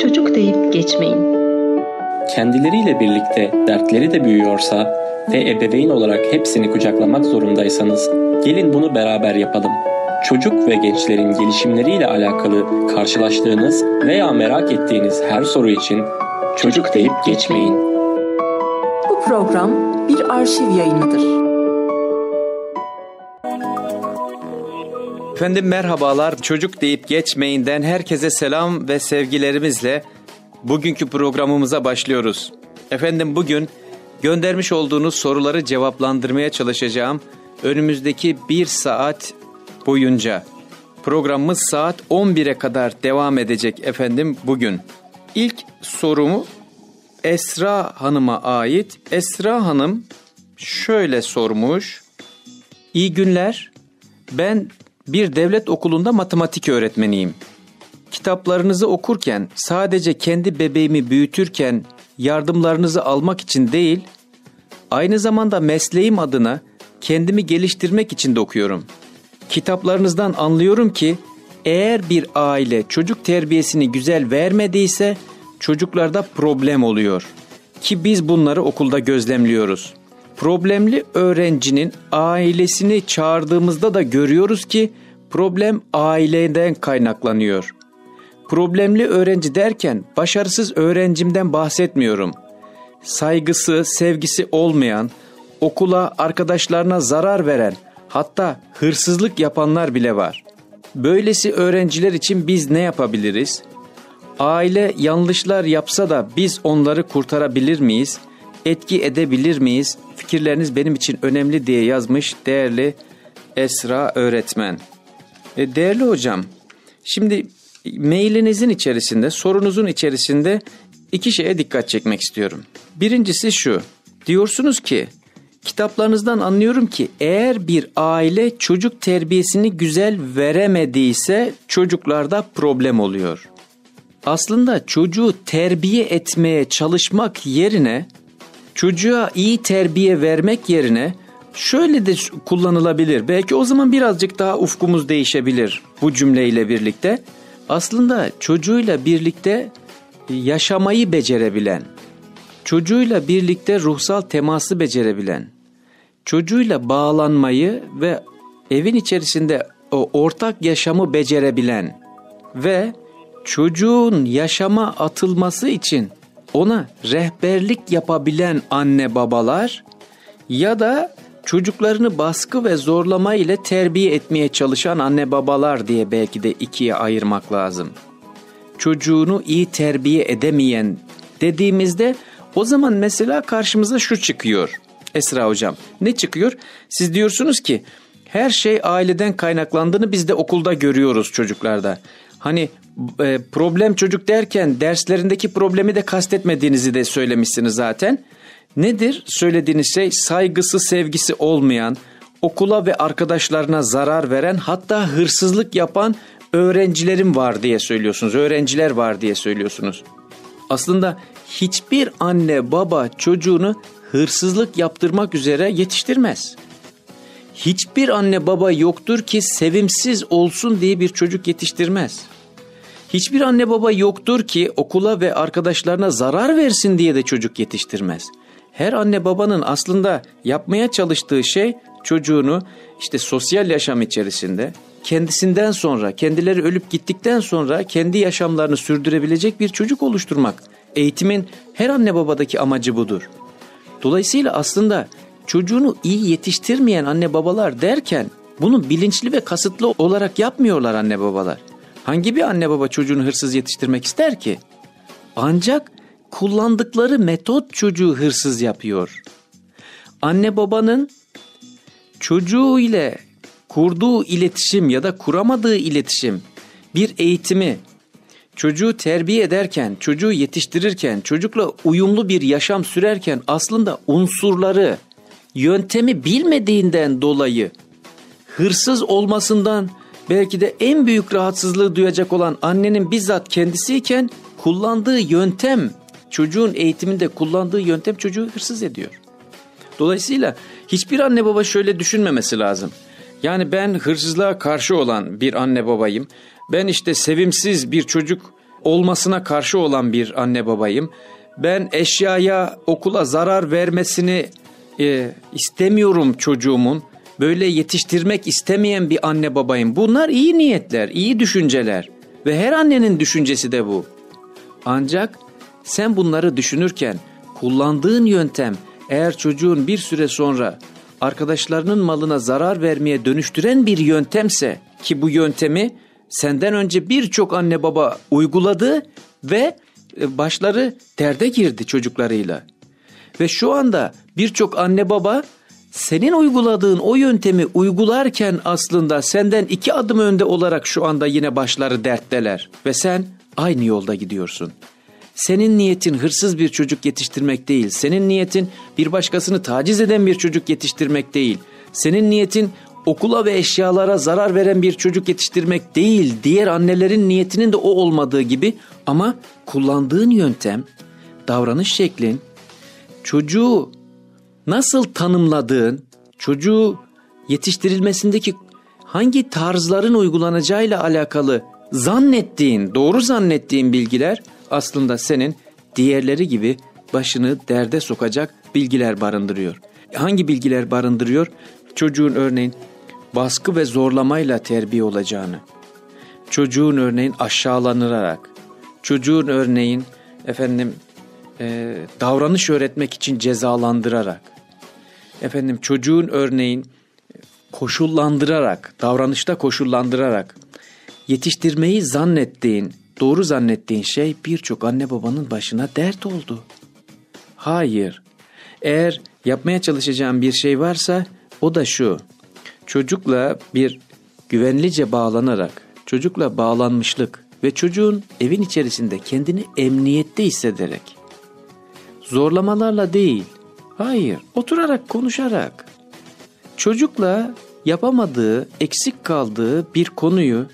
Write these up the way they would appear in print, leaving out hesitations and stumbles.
çocuk deyip geçmeyin. Kendileriyle birlikte dertleri de büyüyorsa ve ebeveyn olarak hepsini kucaklamak zorundaysanız gelin bunu beraber yapalım. Çocuk ve gençlerin gelişimleriyle alakalı karşılaştığınız veya merak ettiğiniz her soru için çocuk deyip geçmeyin. Bu program bir arşiv yayınıdır. Efendim merhabalar. Çocuk deyip geçmeyinden herkese selam ve sevgilerimizle bugünkü programımıza başlıyoruz. Efendim bugün göndermiş olduğunuz soruları cevaplandırmaya çalışacağım. Önümüzdeki 1 saat boyunca programımız saat 11'e kadar devam edecek efendim bugün. İlk sorumu Esra Hanım'a ait. Esra Hanım şöyle sormuş. İyi günler. Ben bir devlet okulunda matematik öğretmeniyim. Kitaplarınızı okurken sadece kendi bebeğimi büyütürken yardımlarınızı almak için değil, aynı zamanda mesleğim adına kendimi geliştirmek için de okuyorum. Kitaplarınızdan anlıyorum ki eğer bir aile çocuk terbiyesini güzel vermediyse çocuklarda problem oluyor. Ki biz bunları okulda gözlemliyoruz. Problemli öğrencinin ailesini çağırdığımızda da görüyoruz ki problem aileden kaynaklanıyor. Problemli öğrenci derken başarısız öğrencimden bahsetmiyorum. Saygısı, sevgisi olmayan, okula, arkadaşlarına zarar veren, hatta hırsızlık yapanlar bile var. Böylesi öğrenciler için biz ne yapabiliriz? Aile yanlışlar yapsa da biz onları kurtarabilir miyiz? Etki edebilir miyiz? Fikirleriniz benim için önemli diye yazmış değerli Esra öğretmen. Değerli hocam, şimdi mailinizin içerisinde, sorunuzun içerisinde 2 şeye dikkat çekmek istiyorum. Birincisi şu, diyorsunuz ki kitaplarınızdan anlıyorum ki eğer bir aile çocuk terbiyesini güzel veremediyse çocuklarda problem oluyor. Aslında çocuğu terbiye etmeye çalışmak yerine, çocuğa iyi terbiye vermek yerine şöyle de kullanılabilir. Belki o zaman birazcık daha ufkumuz değişebilir bu cümleyle birlikte. Aslında çocuğuyla birlikte yaşamayı becerebilen, çocuğuyla birlikte ruhsal teması becerebilen, çocuğuyla bağlanmayı ve evin içerisinde o ortak yaşamı becerebilen ve çocuğun yaşama atılması için ona rehberlik yapabilen anne babalar ya da çocuklarını baskı ve zorlama ile terbiye etmeye çalışan anne babalar diye belki de 2'ye ayırmak lazım. Çocuğunu iyi terbiye edemeyen dediğimizde o zaman mesela karşımıza şu çıkıyor Esra hocam. Ne çıkıyor? Siz diyorsunuz ki her şey aileden kaynaklandığını biz de okulda görüyoruz çocuklarda. Hani problem çocuk derken derslerindeki problemi de kastetmediğinizi de söylemişsiniz zaten. Nedir söylediğiniz şey? Saygısı, sevgisi olmayan, okula ve arkadaşlarına zarar veren, hatta hırsızlık yapan öğrencilerim var diye söylüyorsunuz. Öğrenciler var diye söylüyorsunuz. Aslında hiçbir anne baba çocuğunu hırsızlık yaptırmak üzere yetiştirmez. Hiçbir anne baba yoktur ki sevimsiz olsun diye bir çocuk yetiştirmez. Hiçbir anne baba yoktur ki okula ve arkadaşlarına zarar versin diye de çocuk yetiştirmez. Her anne babanın aslında yapmaya çalıştığı şey çocuğunu işte sosyal yaşam içerisinde kendisinden sonra, kendileri ölüp gittikten sonra kendi yaşamlarını sürdürebilecek bir çocuk oluşturmak. Eğitimin her anne babadaki amacı budur. Dolayısıyla aslında çocuğunu iyi yetiştirmeyen anne babalar derken bunu bilinçli ve kasıtlı olarak yapmıyorlar anne babalar. Hangi bir anne baba çocuğunu hırsız yetiştirmek ister ki? Ancak kullandıkları metot çocuğu hırsız yapıyor. Anne babanın çocuğu ile kurduğu iletişim ya da kuramadığı iletişim, bir eğitimi, çocuğu terbiye ederken, çocuğu yetiştirirken, çocukla uyumlu bir yaşam sürerken aslında unsurları, yöntemi bilmediğinden dolayı hırsız olmasından belki de en büyük rahatsızlığı duyacak olan annenin bizzat kendisiyken kullandığı yöntem, çocuğun eğitiminde kullandığı yöntem çocuğu hırsız ediyor. Dolayısıyla hiçbir anne baba şöyle düşünmemesi lazım. Yani ben hırsızlığa karşı olan bir anne babayım. Ben işte sevimsiz bir çocuk olmasına karşı olan bir anne babayım. Ben eşyaya, okula zarar vermesini istemiyorum çocuğumun. Böyle yetiştirmek istemeyen bir anne babayım. Bunlar iyi niyetler, iyi düşünceler ve her annenin düşüncesi de bu. Ancak sen bunları düşünürken kullandığın yöntem eğer çocuğun bir süre sonra arkadaşlarının malına zarar vermeye dönüştüren bir yöntemse, ki bu yöntemi senden önce birçok anne baba uyguladı ve başları derde girdi çocuklarıyla. Ve şu anda birçok anne baba senin uyguladığın o yöntemi uygularken aslında senden 2 adım önde olarak şu anda yine başları dertteler ve sen aynı yolda gidiyorsun. Senin niyetin hırsız bir çocuk yetiştirmek değil. Senin niyetin bir başkasını taciz eden bir çocuk yetiştirmek değil. Senin niyetin okula ve eşyalara zarar veren bir çocuk yetiştirmek değil. Diğer annelerin niyetinin de o olmadığı gibi, ama kullandığın yöntem, davranış şeklin, çocuğu nasıl tanımladığın, çocuğu yetiştirilmesindeki hangi tarzların uygulanacağıyla alakalı zannettiğin, doğru zannettiğin bilgiler aslında senin diğerleri gibi başını derde sokacak bilgiler barındırıyor. Hangi bilgiler barındırıyor? Çocuğun örneğin baskı ve zorlamayla terbiye olacağını, çocuğun örneğin aşağılanılarak, çocuğun örneğin davranış öğretmek için cezalandırarak, çocuğun örneğin koşullandırarak, davranışta koşullandırarak yetiştirmeyi zannettiğin, doğru zannettiğin şey birçok anne babanın başına dert oldu. Hayır. Eğer yapmaya çalışacağım bir şey varsa o da şu: çocukla bir güvenlice bağlanarak, çocukla bağlanmışlık ve çocuğun evin içerisinde kendini emniyette hissederek, zorlamalarla değil, hayır, oturarak, konuşarak, çocukla yapamadığı, eksik kaldığı bir konuyu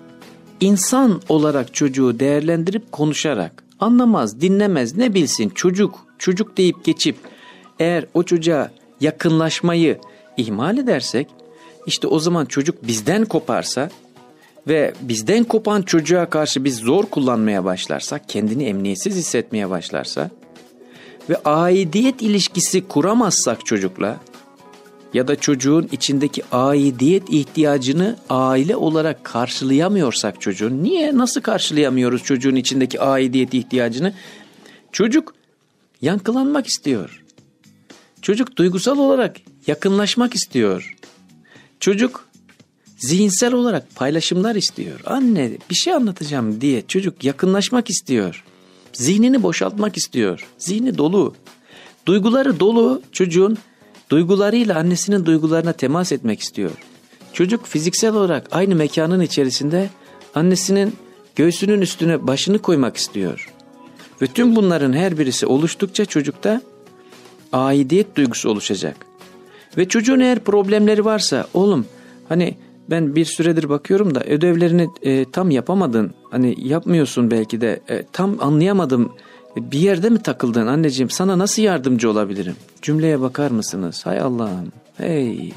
insan olarak çocuğu değerlendirip konuşarak, anlamaz, dinlemez, ne bilsin, çocuk deyip geçip eğer o çocuğa yakınlaşmayı ihmal edersek, işte o zaman çocuk bizden koparsa ve bizden kopan çocuğa karşı biz zor kullanmaya başlarsak, kendini emniyetsiz hissetmeye başlarsa ve aidiyet ilişkisi kuramazsak çocukla, ya da çocuğun içindeki aidiyet ihtiyacını aile olarak karşılayamıyorsak çocuğun, niye, nasıl karşılayamıyoruz çocuğun içindeki aidiyet ihtiyacını? Çocuk yankılanmak istiyor. Çocuk duygusal olarak yakınlaşmak istiyor. Çocuk zihinsel olarak paylaşımlar istiyor. Anne bir şey anlatacağım diye çocuk yakınlaşmak istiyor. Zihnini boşaltmak istiyor. Zihni dolu. Duyguları dolu çocuğun. Duygularıyla annesinin duygularına temas etmek istiyor. Çocuk fiziksel olarak aynı mekanın içerisinde annesinin göğsünün üstüne başını koymak istiyor. Ve tüm bunların her birisi oluştukça çocukta aidiyet duygusu oluşacak. Ve çocuğun eğer problemleri varsa, oğlum hani ben bir süredir bakıyorum da ödevlerini tam yapamadın, hani yapmıyorsun belki de, tam anlayamadım. Bir yerde mi takıldın anneciğim, sana nasıl yardımcı olabilirim? Cümleye bakar mısınız? Hay Allah'ım, hey.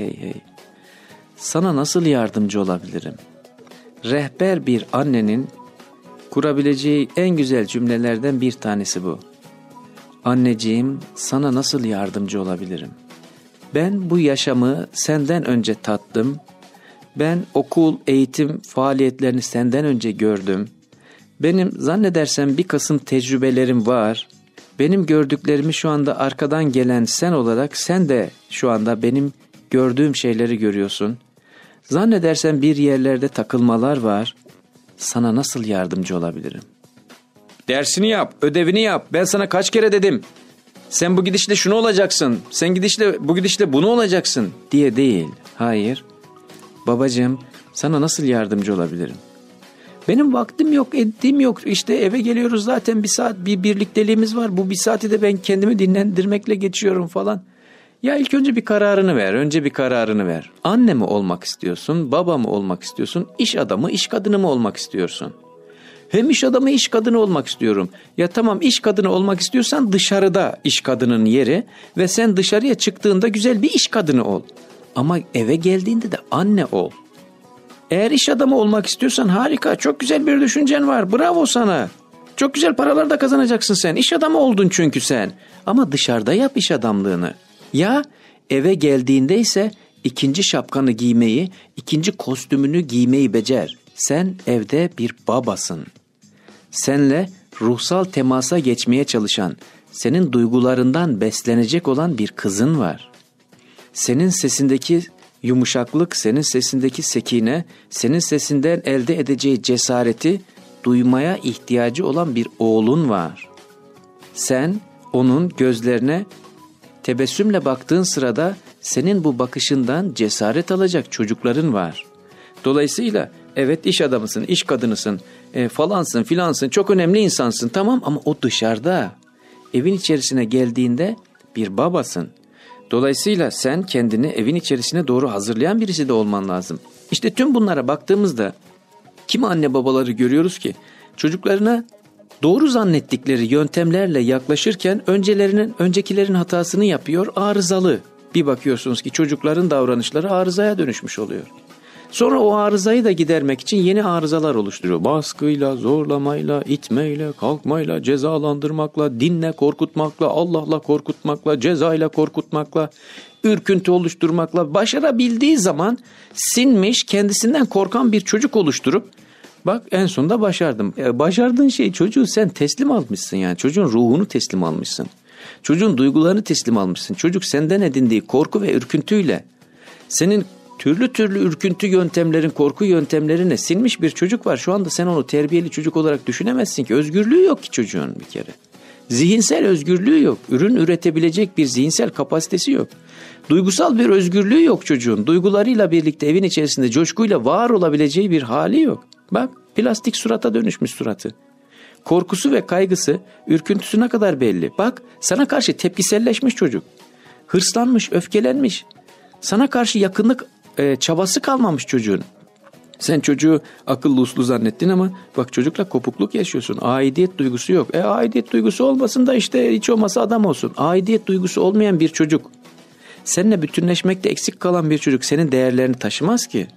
Sana nasıl yardımcı olabilirim? Rehber bir annenin kurabileceği en güzel cümlelerden bir tanesi bu. Anneciğim, sana nasıl yardımcı olabilirim? Ben bu yaşamı senden önce tattım. Ben okul, eğitim faaliyetlerini senden önce gördüm. Benim zannedersem bir kısım tecrübelerim var. Benim gördüklerimi şu anda arkadan gelen sen olarak sen de şu anda benim gördüğüm şeyleri görüyorsun. Zannedersem bir yerlerde takılmalar var. Sana nasıl yardımcı olabilirim? Dersini yap, ödevini yap. Ben sana kaç kere dedim. Sen bu gidişle şunu olacaksın. Sen bu gidişle bunu olacaksın diye değil. Hayır. Babacığım, sana nasıl yardımcı olabilirim? Benim vaktim yok, ettiğim yok. İşte eve geliyoruz zaten, bir saat bir birlikteliğimiz var. Bu bir saati de ben kendimi dinlendirmekle geçiyorum falan. Ya ilk önce bir kararını ver. Anne mi olmak istiyorsun, baba mı olmak istiyorsun, iş adamı, iş kadını mı olmak istiyorsun? Hem iş adamı, iş kadını olmak istiyorum. Ya tamam, iş kadını olmak istiyorsan dışarıda iş kadının yeri ve sen dışarıya çıktığında güzel bir iş kadını ol. Ama eve geldiğinde de anne ol. Eğer iş adamı olmak istiyorsan harika, çok güzel bir düşüncen var. Bravo sana. Çok güzel paralar da kazanacaksın sen. İş adamı oldun çünkü sen. Ama dışarıda yap iş adamlığını. Ya eve geldiğinde ise ikinci şapkanı giymeyi, ikinci kostümünü giymeyi becer. Sen evde bir babasın. Senle ruhsal temasa geçmeye çalışan, senin duygularından beslenecek olan bir kızın var. Senin sesindeki yumuşaklık, senin sesindeki sekine, senin sesinden elde edeceği cesareti duymaya ihtiyacı olan bir oğlun var. Sen onun gözlerine tebessümle baktığın sırada senin bu bakışından cesaret alacak çocukların var. Dolayısıyla evet iş adamısın, iş kadınısın, falansın filansın, çok önemli insansın tamam ama o dışarıda. Evin içerisine geldiğinde bir babasın. Dolayısıyla sen kendini evin içerisine doğru hazırlayan birisi de olman lazım. İşte tüm bunlara baktığımızda kimi anne babaları görüyoruz ki çocuklarına doğru zannettikleri yöntemlerle yaklaşırken öncekilerin hatasını yapıyor, arızalı. Bir bakıyorsunuz ki çocukların davranışları arızaya dönüşmüş oluyor. Sonra o arızayı da gidermek için yeni arızalar oluşturuyor. Baskıyla, zorlamayla, itmeyle, kalkmayla, cezalandırmakla, dinle korkutmakla, Allah'la korkutmakla, cezayla korkutmakla, ürküntü oluşturmakla başarabildiği zaman sinmiş, kendisinden korkan bir çocuk oluşturup bak en sonunda başardım. Başardığın şey çocuğu sen teslim almışsın yani. Çocuğun ruhunu teslim almışsın. Çocuğun duygularını teslim almışsın. Çocuk senden edindiği korku ve ürküntüyle senin türlü türlü ürküntü yöntemlerin, korku yöntemlerine sinmiş bir çocuk var. Şu anda sen onu terbiyeli çocuk olarak düşünemezsin ki. Özgürlüğü yok ki çocuğun bir kere. Zihinsel özgürlüğü yok. Ürün üretebilecek bir zihinsel kapasitesi yok. Duygusal bir özgürlüğü yok çocuğun. Duygularıyla birlikte evin içerisinde coşkuyla var olabileceği bir hali yok. Bak plastik surata dönüşmüş suratı. Korkusu ve kaygısı, ürküntüsü ne kadar belli. Bak sana karşı tepkiselleşmiş çocuk. Hırslanmış, öfkelenmiş. Sana karşı yakınlık çabası kalmamış çocuğun. Sen çocuğu akıllı uslu zannettin ama bak çocukla kopukluk yaşıyorsun. Aidiyet duygusu yok. Aidiyet duygusu olmasın da işte hiç olmasa adam olsun. Aidiyet duygusu olmayan bir çocuk, seninle bütünleşmekte eksik kalan bir çocuk senin değerlerini taşımaz ki.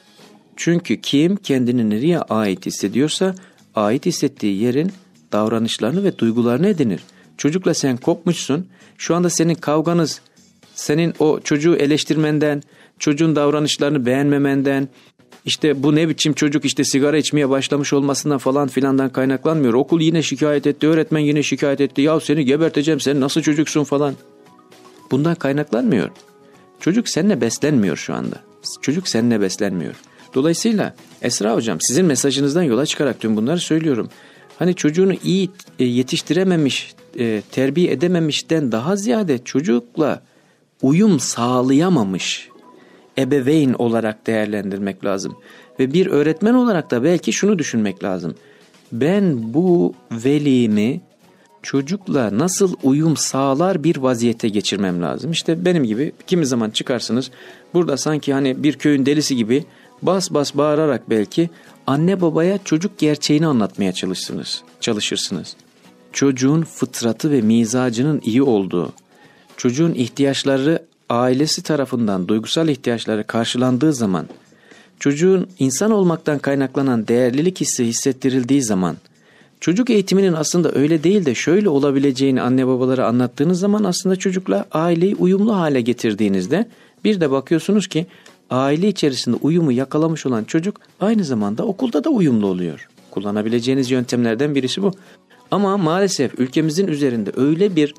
Çünkü kim kendini nereye ait hissediyorsa ait hissettiği yerin davranışlarını ve duygularını edinir. Çocukla sen kopmuşsun. Şu anda senin kavganız, senin o çocuğu eleştirmenden, çocuğun davranışlarını beğenmemenden, işte bu ne biçim çocuk işte sigara içmeye başlamış olmasından falan filandan kaynaklanmıyor. Okul yine şikayet etti, öğretmen yine şikayet etti. Ya seni geberteceğim, sen nasıl çocuksun falan. Bundan kaynaklanmıyor. Çocuk seninle beslenmiyor şu anda. Çocuk seninle beslenmiyor. Dolayısıyla Esra hocam sizin mesajınızdan yola çıkarak tüm bunları söylüyorum. Hani çocuğunu iyi yetiştirememiş, terbiye edememişten daha ziyade çocukla uyum sağlayamamış ebeveyn olarak değerlendirmek lazım. Ve bir öğretmen olarak da belki şunu düşünmek lazım. Ben bu velimi çocukla nasıl uyum sağlar bir vaziyete geçirmem lazım. İşte benim gibi kimi zaman çıkarsınız burada sanki hani bir köyün delisi gibi bas bas bağırarak belki anne babaya çocuk gerçeğini anlatmaya çalışırsınız. Çocuğun fıtratı ve mizacının iyi olduğu, çocuğun ihtiyaçları ailesi tarafından duygusal ihtiyaçları karşılandığı zaman, çocuğun insan olmaktan kaynaklanan değerlilik hissi hissettirildiği zaman, çocuk eğitiminin aslında öyle değil de şöyle olabileceğini anne babalara anlattığınız zaman aslında çocukla aileyi uyumlu hale getirdiğinizde bir de bakıyorsunuz ki aile içerisinde uyumu yakalamış olan çocuk aynı zamanda okulda da uyumlu oluyor. Kullanabileceğiniz yöntemlerden birisi bu. Ama maalesef ülkemizin üzerinde öyle bir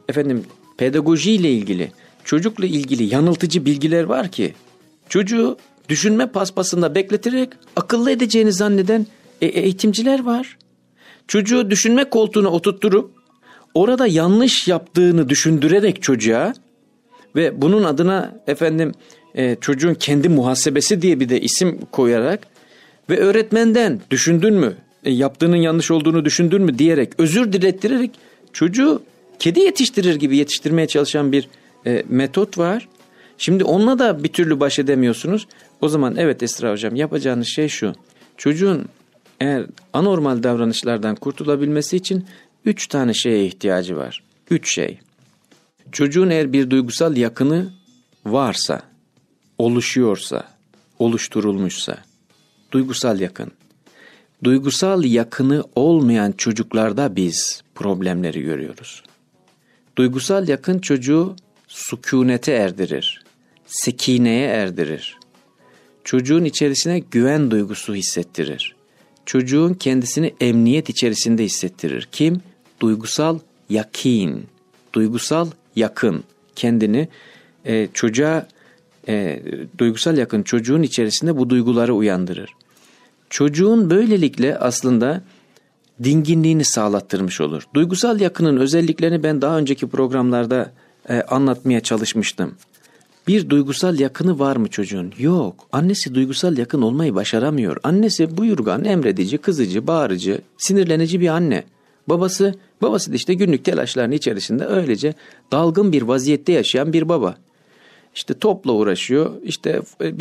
pedagojiyle ilgili, çocukla ilgili yanıltıcı bilgiler var ki çocuğu düşünme paspasında bekleterek akıllı edeceğini zanneden eğitimciler var. Çocuğu düşünme koltuğuna oturtturup orada yanlış yaptığını düşündürerek çocuğa ve bunun adına çocuğun kendi muhasebesi diye bir de isim koyarak ve öğretmenden düşündün mü, yaptığının yanlış olduğunu düşündün mü diyerek özür dilettirerek çocuğu kedi yetiştirir gibi yetiştirmeye çalışan bir metot var. Şimdi onunla da bir türlü baş edemiyorsunuz. O zaman evet Esra hocam yapacağınız şey şu. Çocuğun eğer anormal davranışlardan kurtulabilmesi için 3 tane şeye ihtiyacı var. 3 şey. Çocuğun eğer bir duygusal yakını varsa, oluşuyorsa, oluşturulmuşsa, Duygusal yakın. Duygusal yakını olmayan çocuklarda biz problemleri görüyoruz. Duygusal yakın çocuğu sükunete erdirir, sekineye erdirir. Çocuğun içerisine güven duygusu hissettirir. Çocuğun kendisini emniyet içerisinde hissettirir. Kim? Duygusal yakin, duygusal yakın. Kendini çocuğa, duygusal yakın çocuğun içerisinde bu duyguları uyandırır. Çocuğun böylelikle aslında dinginliğini sağlattırmış olur. Duygusal yakının özelliklerini ben daha önceki programlarda anlatmaya çalışmıştım. Bir duygusal yakını var mı çocuğun? Yok. Annesi duygusal yakın olmayı başaramıyor. Annesi buyurgan, emredici, kızıcı, bağırıcı, sinirlenici bir anne. Babası da işte günlük telaşların içerisinde öylece dalgın bir vaziyette yaşayan bir baba. İşte topla uğraşıyor, işte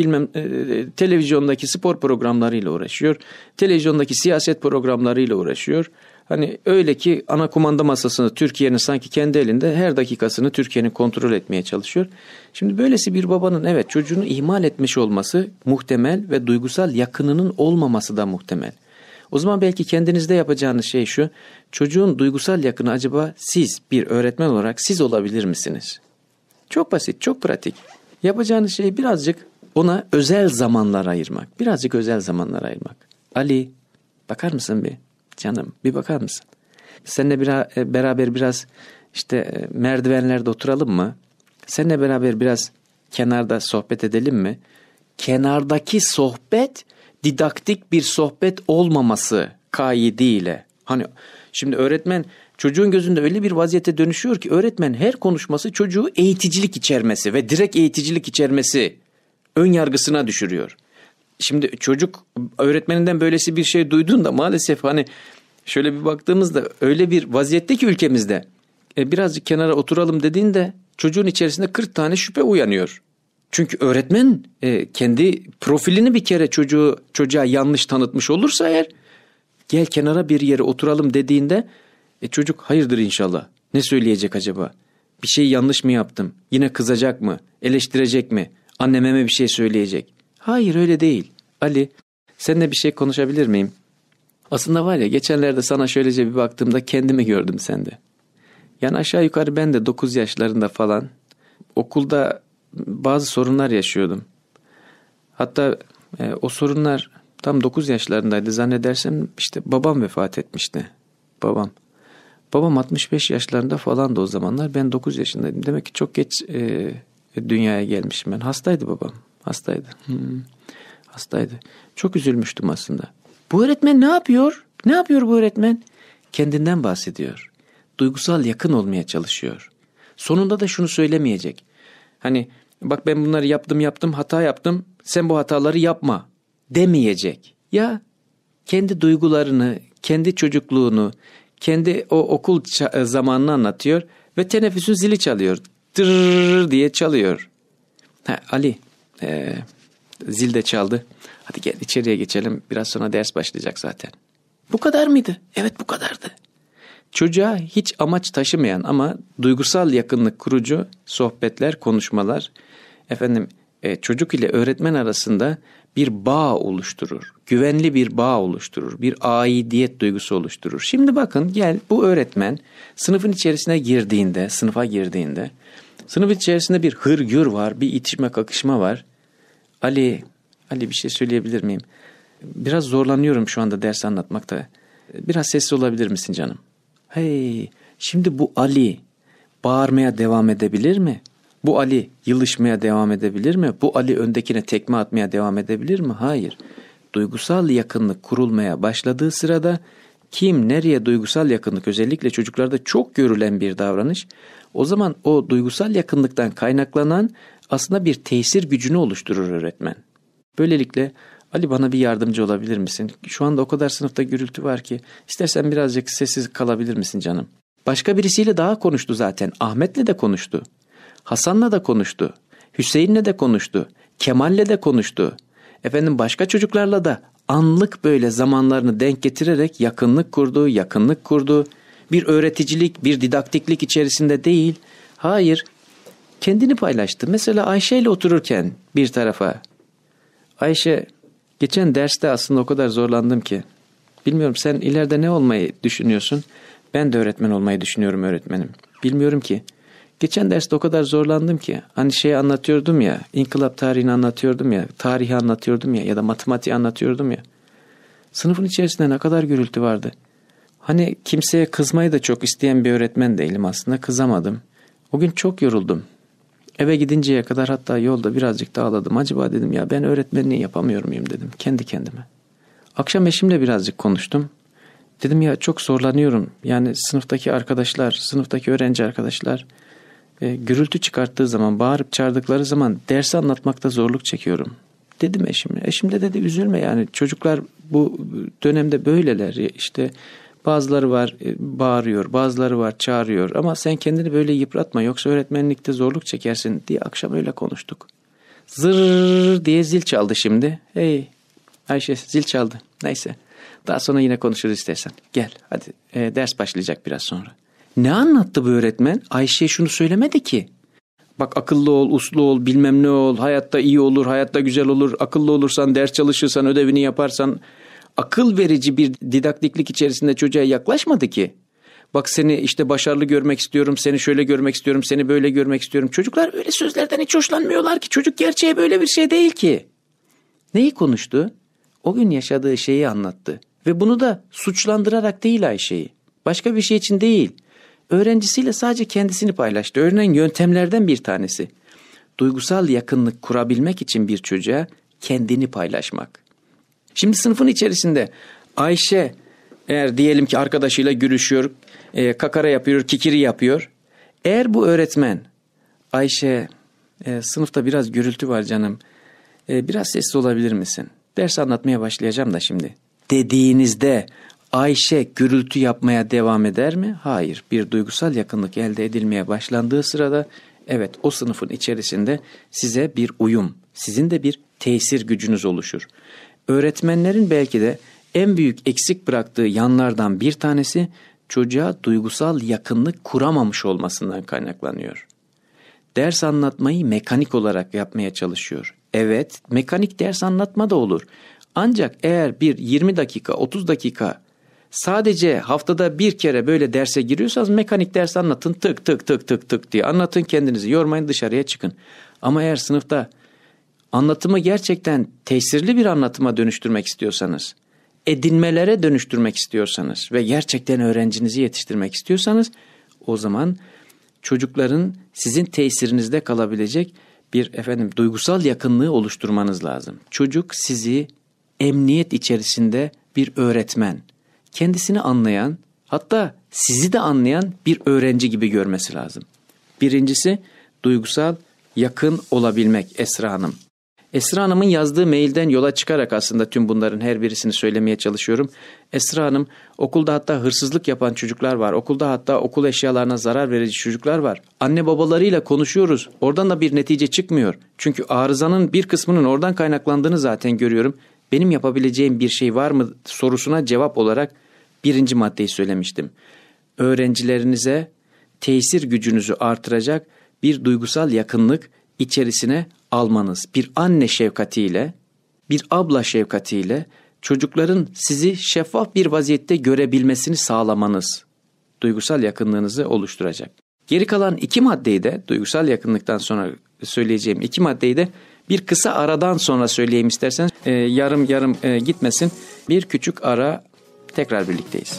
televizyondaki spor programlarıyla uğraşıyor, televizyondaki siyaset programlarıyla uğraşıyor. Hani öyle ki ana kumanda masasını Türkiye'nin sanki kendi elinde her dakikasını Türkiye'nin kontrol etmeye çalışıyor. Şimdi böylesi bir babanın evet çocuğunu ihmal etmiş olması muhtemel ve duygusal yakınının olmaması da muhtemel. O zaman belki kendinizde yapacağınız şey şu, çocuğun duygusal yakını acaba siz bir öğretmen olarak siz olabilir misiniz? Çok basit, çok pratik. Yapacağınız şey birazcık ona özel zamanlar ayırmak. Birazcık özel zamanlar ayırmak. Ali, bakar mısın bir? Canım, bir bakar mısın? Seninle beraber biraz işte merdivenlerde oturalım mı? Seninle beraber biraz kenarda sohbet edelim mi? Kenardaki sohbet didaktik bir sohbet olmaması kaideyle. Hani şimdi öğretmen çocuğun gözünde öyle bir vaziyete dönüşüyor ki öğretmen her konuşması çocuğu eğiticilik içermesi ve direkt eğiticilik içermesi ön yargısına düşürüyor. Şimdi çocuk öğretmeninden böylesi bir şey duyduğunda maalesef hani şöyle bir baktığımızda öyle bir vaziyette ki ülkemizde birazcık kenara oturalım dediğinde çocuğun içerisinde 40 tane şüphe uyanıyor. Çünkü öğretmen kendi profilini bir kere çocuğa yanlış tanıtmış olursa eğer gel kenara bir yere oturalım dediğinde çocuk hayırdır inşallah. Ne söyleyecek acaba? Bir şey yanlış mı yaptım? Yine kızacak mı? Eleştirecek mi? Anneme mi bir şey söyleyecek? Hayır öyle değil. Ali, seninle bir şey konuşabilir miyim? Aslında var ya geçenlerde sana şöylece bir baktığımda kendimi gördüm sende. Yani aşağı yukarı ben de 9 yaşlarında falan okulda bazı sorunlar yaşıyordum. Hatta o sorunlar tam 9 yaşlarındaydı zannedersem işte babam vefat etmişti. Babam 65 yaşlarında falandı o zamanlar. Ben 9 yaşındaydım. Demek ki çok geç dünyaya gelmişim ben. Hastaydı babam. Hastaydı. Hastaydı. Çok üzülmüştüm aslında. Bu öğretmen ne yapıyor? Ne yapıyor bu öğretmen? Kendinden bahsediyor. Duygusal yakın olmaya çalışıyor. Sonunda da şunu söylemeyecek. Hani bak ben bunları yaptım, hata yaptım. Sen bu hataları yapma demeyecek. Ya kendi duygularını, kendi çocukluğunu, kendi o okul zamanını anlatıyor ve teneffüsün zili çalıyor. Tırrrr diye çalıyor. Ali, zil de çaldı. Hadi gel içeriye geçelim. Biraz sonra ders başlayacak zaten. Bu kadar mıydı? Evet bu kadardı. Çocuğa hiç amaç taşımayan ama duygusal yakınlık kurucu sohbetler, konuşmalar, çocuk ile öğretmen arasında bir bağ oluşturur. Güvenli bir bağ oluşturur. Bir aidiyet duygusu oluşturur. Şimdi bakın gel bu öğretmen sınıfa girdiğinde, sınıf içerisinde bir hırgür var, bir itişme kakışma var. Ali bir şey söyleyebilir miyim? Biraz zorlanıyorum şu anda ders anlatmakta. Biraz sessiz olabilir misin canım? Hey, şimdi bu Ali bağırmaya devam edebilir mi? Bu Ali yılışmaya devam edebilir mi? Bu Ali öndekine tekme atmaya devam edebilir mi? Hayır. Duygusal yakınlık kurulmaya başladığı sırada kim nereye duygusal yakınlık özellikle çocuklarda çok görülen bir davranış. O zaman o duygusal yakınlıktan kaynaklanan aslında bir tesir gücünü oluşturur öğretmen. Böylelikle Ali bana bir yardımcı olabilir misin? Şu anda o kadar sınıfta gürültü var ki istersen birazcık sessiz kalabilir misin canım? Başka birisiyle daha konuştu zaten. Ahmet'le de konuştu. Hasan'la da konuştu. Hüseyin'le de konuştu. Kemal'le de konuştu. Başka çocuklarla da anlık böyle zamanlarını denk getirerek yakınlık kurdu. Bir öğreticilik, bir didaktiklik içerisinde değil. Hayır, kendini paylaştı. Mesela Ayşe ile otururken bir tarafa. Ayşe, Geçen derste aslında o kadar zorlandım ki. Bilmiyorum sen ileride ne olmayı düşünüyorsun? Ben de öğretmen olmayı düşünüyorum öğretmenim. Bilmiyorum ki. Geçen derste o kadar zorlandım ki. Hani şeyi anlatıyordum ya, inkılap tarihini anlatıyordum ya, tarihi anlatıyordum ya da matematiği anlatıyordum ya. Sınıfın içerisinde ne kadar gürültü vardı. Hani kimseye kızmayı da çok isteyen bir öğretmen değilim aslında. Kızamadım. O gün çok yoruldum. Eve gidinceye kadar hatta yolda birazcık da ağladım. Acaba dedim ya ben öğretmenliği yapamıyor muyum dedim kendi kendime. Akşam eşimle birazcık konuştum. Dedim ya çok zorlanıyorum. Yani sınıftaki arkadaşlar, sınıftaki öğrenci arkadaşlar gürültü çıkarttığı zaman, bağırıp çağırdıkları zaman dersi anlatmakta zorluk çekiyorum. Dedim eşimle. Eşim de dedi üzülme yani çocuklar bu dönemde böyleler. İşte bazıları var bağırıyor, bazıları var çağırıyor ama sen kendini böyle yıpratma yoksa öğretmenlikte zorluk çekersin diye akşam öyle konuştuk. Zırr diye zil çaldı şimdi. Hey Ayşe zil çaldı. Neyse daha sonra yine konuşuruz istersen. Gel hadi ders başlayacak biraz sonra. Ne anlattı bu öğretmen? Ayşe'ye şunu söylemedi ki. Bak akıllı ol, uslu ol, bilmem ne ol, hayatta iyi olur, hayatta güzel olur, akıllı olursan, ders çalışırsan, ödevini yaparsan, akıl verici bir didaktiklik içerisinde çocuğa yaklaşmadı ki. Bak seni işte başarılı görmek istiyorum, seni şöyle görmek istiyorum, seni böyle görmek istiyorum. Çocuklar öyle sözlerden hiç hoşlanmıyorlar ki. Çocuk gerçeğe böyle bir şey değil ki. Neyi konuştu? O gün yaşadığı şeyi anlattı. Ve bunu da suçlandırarak değil Ayşe'yi. Başka bir şey için değil. Öğrencisiyle sadece kendisini paylaştı. Örneğin yöntemlerden bir tanesi. Duygusal yakınlık kurabilmek için bir çocuğa kendini paylaşmak. Şimdi sınıfın içerisinde Ayşe eğer diyelim ki arkadaşıyla görüşüyor, kakara yapıyor, kikiri yapıyor. Eğer bu öğretmen Ayşe sınıfta biraz gürültü var canım, biraz sessiz olabilir misin? Ders anlatmaya başlayacağım da şimdi. Dediğinizde Ayşe gürültü yapmaya devam eder mi? Hayır. Bir duygusal yakınlık elde edilmeye başlandığı sırada evet o sınıfın içerisinde size bir uyum, sizin de bir tesir gücünüz oluşur. Öğretmenlerin belki de en büyük eksik bıraktığı yanlardan bir tanesi çocuğa duygusal yakınlık kuramamış olmasından kaynaklanıyor. Ders anlatmayı mekanik olarak yapmaya çalışıyor. Evet, mekanik ders anlatma da olur. Ancak eğer bir 20 dakika, 30 dakika sadece haftada bir kere böyle derse giriyorsanız mekanik ders anlatın tık tık tık tık tık diye anlatın kendinizi yormayın dışarıya çıkın. Ama eğer sınıfta anlatımı gerçekten tesirli bir anlatıma dönüştürmek istiyorsanız, edinmelere dönüştürmek istiyorsanız ve gerçekten öğrencinizi yetiştirmek istiyorsanız o zaman çocukların sizin tesirinizde kalabilecek bir duygusal yakınlığı oluşturmanız lazım. Çocuk sizi emniyet içerisinde bir öğretmen, kendisini anlayan, hatta sizi de anlayan bir öğrenci gibi görmesi lazım. Birincisi duygusal yakın olabilmek Esra Hanım. Esra Hanım'ın yazdığı mailden yola çıkarak aslında tüm bunların her birisini söylemeye çalışıyorum. Esra Hanım okulda hatta hırsızlık yapan çocuklar var. Okulda hatta okul eşyalarına zarar verici çocuklar var. Anne babalarıyla konuşuyoruz. Oradan da bir netice çıkmıyor. Çünkü arızanın bir kısmının oradan kaynaklandığını zaten görüyorum. Benim yapabileceğim bir şey var mı sorusuna cevap olarak birinci maddeyi söylemiştim. Öğrencilerinize tesir gücünüzü artıracak bir duygusal yakınlık içerisine almanız. Bir anne şefkatiyle, bir abla şefkatiyle çocukların sizi şeffaf bir vaziyette görebilmesini sağlamanız duygusal yakınlığınızı oluşturacak. Geri kalan iki maddeyi de duygusal yakınlıktan sonra söyleyeceğim iki maddeyi de bir kısa aradan sonra söyleyeyim isterseniz yarım gitmesin. Bir küçük ara tekrar birlikteyiz.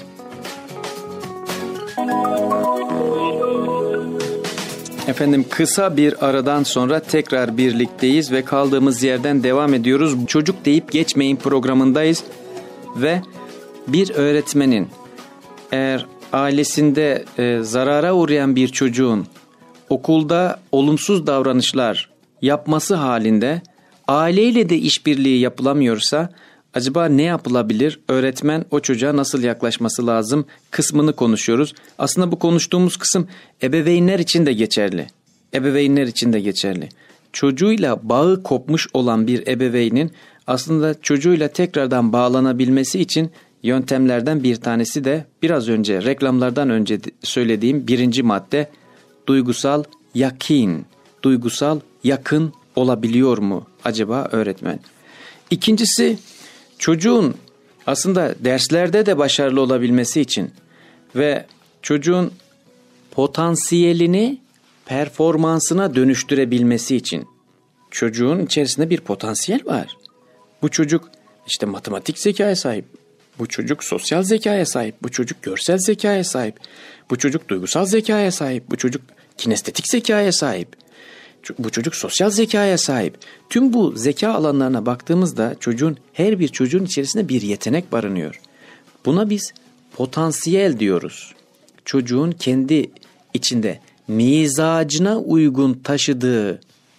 Efendim kısa bir aradan sonra tekrar birlikteyiz ve kaldığımız yerden devam ediyoruz. Çocuk deyip geçmeyin programındayız ve bir öğretmenin eğer ailesinde zarara uğrayan bir çocuğun okulda olumsuz davranışlar yapması halinde aileyle de işbirliği yapılamıyorsa acaba ne yapılabilir? Öğretmen o çocuğa nasıl yaklaşması lazım kısmını konuşuyoruz. Aslında bu konuştuğumuz kısım ebeveynler için de geçerli. Ebeveynler için de geçerli. Çocuğuyla bağı kopmuş olan bir ebeveynin aslında çocuğuyla tekrardan bağlanabilmesi için yöntemlerden bir tanesi de biraz önce reklamlardan önce söylediğim birinci madde duygusal yakin. Duygusal yakın olabiliyor mu acaba öğretmen? İkincisi çocuğun aslında derslerde de başarılı olabilmesi için ve çocuğun potansiyelini performansına dönüştürebilmesi için, çocuğun içerisinde bir potansiyel var. Bu çocuk işte matematik zekaya sahip, bu çocuk sosyal zekaya sahip, bu çocuk görsel zekaya sahip, bu çocuk duygusal zekaya sahip, bu çocuk kinestetik zekaya sahip, bu çocuk sosyal zekaya sahip. Tüm bu zeka alanlarına baktığımızda her bir çocuğun içerisinde bir yetenek barınıyor. Buna biz potansiyel diyoruz. Çocuğun kendi içinde mizacına uygun taşıdığı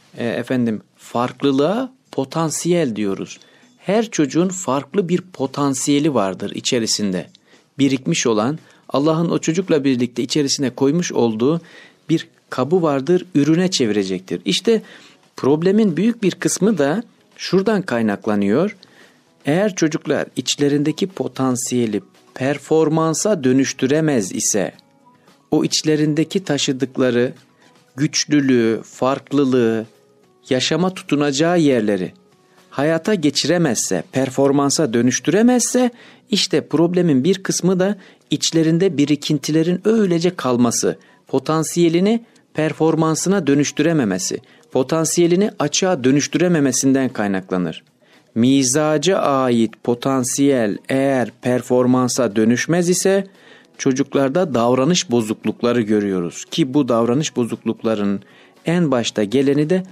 farklılığa potansiyel diyoruz. Her çocuğun farklı bir potansiyeli vardır içerisinde. Birikmiş olan, Allah'ın o çocukla birlikte içerisine koymuş olduğu bir kabı vardır, ürüne çevirecektir. İşte problemin büyük bir kısmı da şuradan kaynaklanıyor. Eğer çocuklar içlerindeki potansiyeli performansa dönüştüremez ise, o içlerindeki taşıdıkları güçlülüğü, farklılığı, yaşama tutunacağı yerleri hayata geçiremezse, performansa dönüştüremezse, işte problemin bir kısmı da içlerinde birikintilerin öylece kalması, potansiyelini performansına dönüştürememesi, potansiyelini açığa dönüştürememesinden kaynaklanır. Mizaca ait potansiyel eğer performansa dönüşmez ise çocuklarda davranış bozuklukları görüyoruz ki bu davranış bozukluklarının en başta geleni de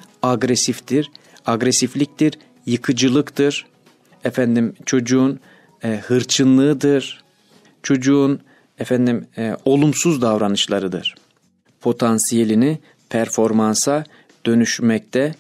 agresifliktir, yıkıcılıktır, çocuğun hırçınlığıdır, çocuğun olumsuz davranışlarıdır. Potansiyelini performansa dönüşmekte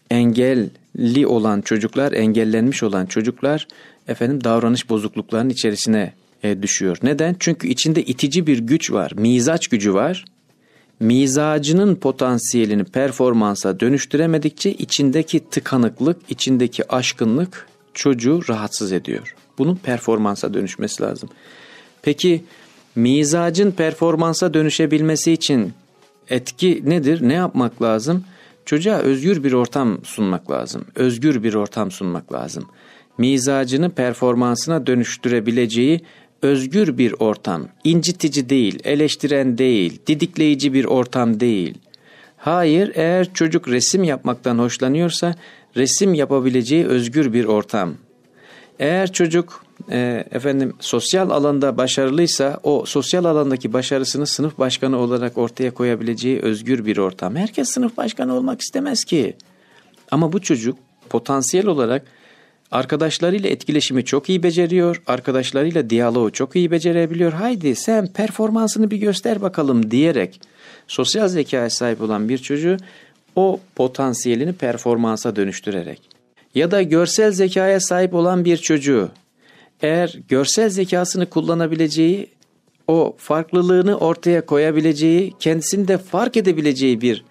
engelli olan çocuklar, engellenmiş olan çocuklar davranış bozukluklarının içerisine düşüyor. Neden? Çünkü içinde itici bir güç var, mizaç gücü var. Mizacının potansiyelini performansa dönüştüremedikçe içindeki tıkanıklık, içindeki aşkınlık çocuğu rahatsız ediyor. Bunun performansa dönüşmesi lazım. Peki mizacın performansa dönüşebilmesi için etki nedir? Ne yapmak lazım? Çocuğa özgür bir ortam sunmak lazım. Özgür bir ortam sunmak lazım. Mizacını performansına dönüştürebileceği özgür bir ortam. İncitici değil, eleştiren değil, didikleyici bir ortam değil. Hayır, eğer çocuk resim yapmaktan hoşlanıyorsa resim yapabileceği özgür bir ortam. Eğer çocuk sosyal alanda başarılıysa o sosyal alandaki başarısını sınıf başkanı olarak ortaya koyabileceği özgür bir ortam. Herkes sınıf başkanı olmak istemez ki. Ama bu çocuk potansiyel olarak arkadaşlarıyla etkileşimi çok iyi beceriyor, arkadaşlarıyla diyaloğu çok iyi becerebiliyor. Haydi sen performansını bir göster bakalım diyerek sosyal zekaya sahip olan bir çocuğu o potansiyelini performansa dönüştürerek ya da görsel zekaya sahip olan bir çocuğu eğer görsel zekasını kullanabileceği, o farklılığını ortaya koyabileceği, kendisini de fark edebileceği bir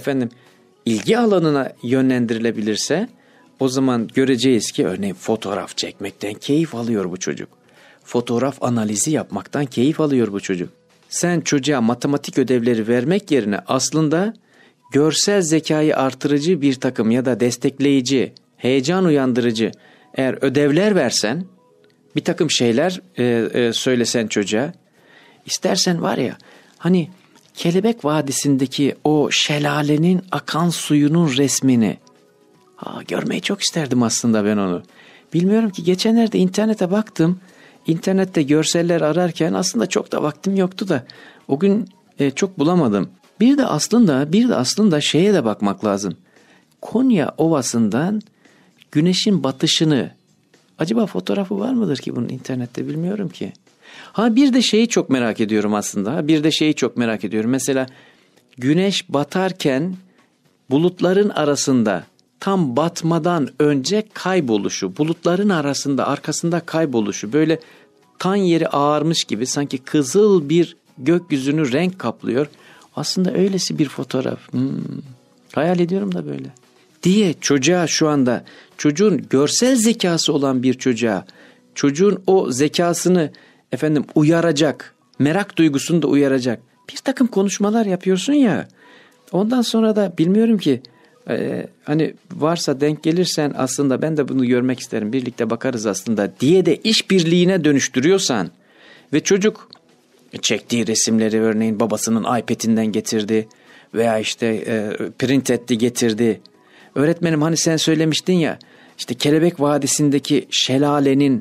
ilgi alanına yönlendirilebilirse o zaman göreceğiz ki örneğin fotoğraf çekmekten keyif alıyor bu çocuk. Fotoğraf analizi yapmaktan keyif alıyor bu çocuk. Sen çocuğa matematik ödevleri vermek yerine aslında görsel zekayı artırıcı bir takım ya da destekleyici, heyecan uyandırıcı eğer ödevler versen, bir takım şeyler söylesen çocuğa, istersen var ya hani Kelebek Vadisi'ndeki o şelalenin akan suyunun resmini görmeyi çok isterdim aslında ben onu. Bilmiyorum ki geçenlerde internete baktım. İnternette görseller ararken aslında çok da vaktim yoktu da o gün çok bulamadım. Bir de aslında şeye de bakmak lazım. Konya Ovası'ndan güneşin batışını, acaba fotoğrafı var mıdır ki bunun internette, bilmiyorum ki. Bir de şeyi çok merak ediyorum aslında. Mesela güneş batarken bulutların arasında tam batmadan önce kayboluşu, bulutların arkasında kayboluşu, böyle tan yeri ağarmış gibi sanki kızıl bir gökyüzünü renk kaplıyor. Aslında öylesi bir fotoğraf. Hayal ediyorum da böyle. Diye çocuğa şu anda, çocuğun görsel zekası olan bir çocuğa, çocuğun o zekasını uyaracak, merak duygusunu da uyaracak bir takım konuşmalar yapıyorsun ya. Ondan sonra da bilmiyorum ki Hani varsa denk gelirsen aslında ben de bunu görmek isterim. Birlikte bakarız aslında diye de işbirliğine dönüştürüyorsan ve çocuk çektiği resimleri örneğin babasının iPad'inden getirdi veya işte print etti getirdi. Öğretmenim hani sen söylemiştin ya işte Kelebek Vadisi'ndeki şelalenin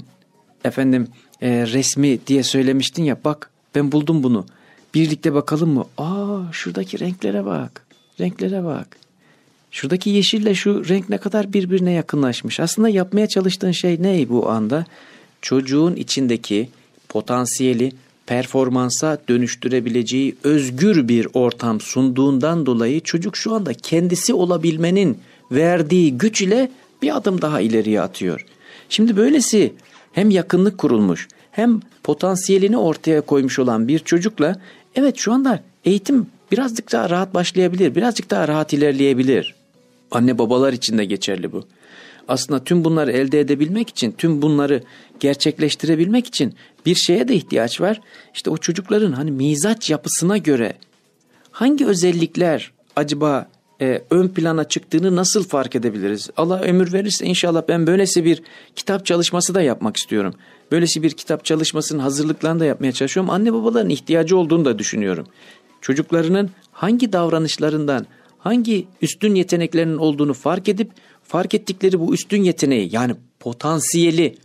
resmi diye söylemiştin ya, bak ben buldum bunu. Birlikte bakalım mı? Şuradaki renklere bak. Renklere bak. Şuradaki yeşille şu renk ne kadar birbirine yakınlaşmış. Aslında yapmaya çalıştığın şey ne bu anda? Çocuğun içindeki potansiyeli performansa dönüştürebileceği özgür bir ortam sunduğundan dolayı çocuk şu anda kendisi olabilmenin verdiği güç ile bir adım daha ileriye atıyor. Şimdi böylesi hem yakınlık kurulmuş hem potansiyelini ortaya koymuş olan bir çocukla evet şu anda eğitim birazcık daha rahat başlayabilir, birazcık daha rahat ilerleyebilir. Anne babalar için de geçerli bu. Aslında tüm bunları elde edebilmek için, tüm bunları gerçekleştirebilmek için bir şeye de ihtiyaç var. İşte o çocukların hani mizaç yapısına göre hangi özellikler acaba ön plana çıktığını nasıl fark edebiliriz? Allah ömür verirse inşallah ben böylesi bir kitap çalışması da yapmak istiyorum. Böylesi bir kitap çalışmasının hazırlıklarını da yapmaya çalışıyorum. Anne babaların ihtiyacı olduğunu da düşünüyorum. Çocuklarının hangi davranışlarından, hangi üstün yeteneklerinin olduğunu fark edip, fark ettikleri bu üstün yeteneği yani potansiyeli